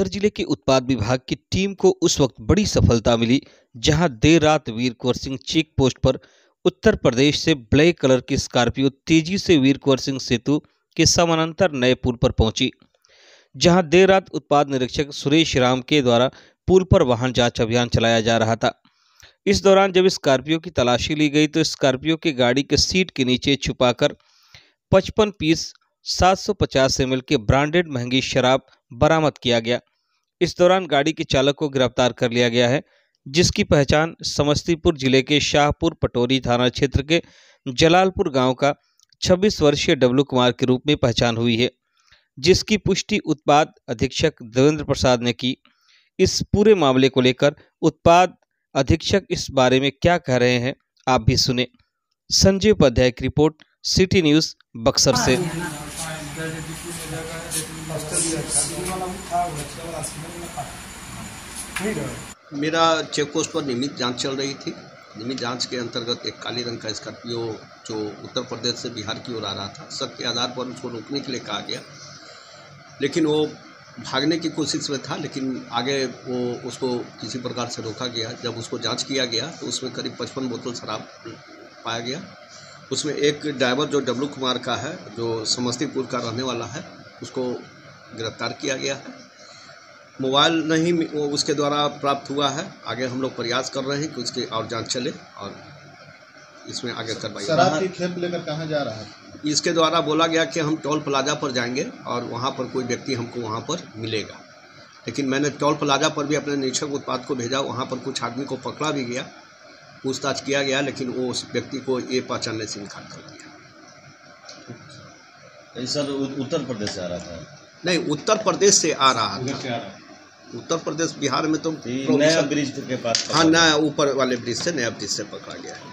बक्सर जिले के उत्पाद विभाग की टीम को उस वक्त बड़ी सफलता मिली जहां देर रात वीर कुंवर सिंह चेक पोस्ट पर उत्तर प्रदेश से ब्लैक कलर की स्कॉर्पियो तेजी से वीर कुंवर सिंह सेतु के समानांतर नए पुल पर पहुंची। जहां देर रात उत्पाद निरीक्षक सुरेश राम के द्वारा पुल पर वाहन जांच अभियान चलाया जा रहा था। इस दौरान जब स्कॉर्पियो की तलाशी ली गई तो स्कॉर्पियो की गाड़ी के सीट के नीचे छुपाकर 55 पीस 750 ml के ब्रांडेड महंगी शराब बरामद किया गया। इस दौरान गाड़ी के चालक को गिरफ्तार कर लिया गया है, जिसकी पहचान समस्तीपुर जिले के शाहपुर पटोरी थाना क्षेत्र के जलालपुर गांव का 26 वर्षीय डब्लू कुमार के रूप में पहचान हुई है, जिसकी पुष्टि उत्पाद अधीक्षक देवेंद्र प्रसाद ने की। इस पूरे मामले को लेकर उत्पाद अधीक्षक इस बारे में क्या कह रहे हैं, आप भी सुने। संजय उपाध्याय की रिपोर्ट, सिटी न्यूज़ बक्सर से। मेरा चेक पोस्ट पर नियमित जांच चल रही थी। नियमित जांच के अंतर्गत एक काले रंग का स्कॉर्पियो जो उत्तर प्रदेश से बिहार की ओर आ रहा था, शक के आधार पर उसको रोकने के लिए कहा गया, लेकिन वो भागने की कोशिश में था, लेकिन आगे वो उसको किसी प्रकार से रोका गया। जब उसको जांच किया गया तो उसमें करीब 55 बोतल शराब पाया गया। उसमें एक ड्राइवर जो डब्लू कुमार का है, जो समस्तीपुर का रहने वाला है, उसको गिरफ्तार किया गया है। मोबाइल नहीं उसके द्वारा प्राप्त हुआ है। आगे हम लोग प्रयास कर रहे हैं कि उसकी और जांच चले और इसमें आगे कार्रवाई। शराब की खेप लेकर कहाँ जा रहा है? इसके द्वारा बोला गया कि हम टोल प्लाजा पर जाएंगे और वहाँ पर कोई व्यक्ति हमको वहाँ पर मिलेगा, लेकिन मैंने टोल प्लाजा पर भी अपने निरीक्षक उत्पाद को भेजा। वहाँ पर कुछ आदमी को पकड़ा भी गया, पूछताछ किया गया, लेकिन वो उस व्यक्ति को ये पहचानने से इनकार कर दिया। सर उत्तर प्रदेश से आ रहा था? नहीं, उत्तर प्रदेश से आ रहा था। उत्तर प्रदेश बिहार में तो नया ब्रिज के पास। हाँ, नया ऊपर वाले ब्रिज से, नया ब्रिज से पकड़ा गया है।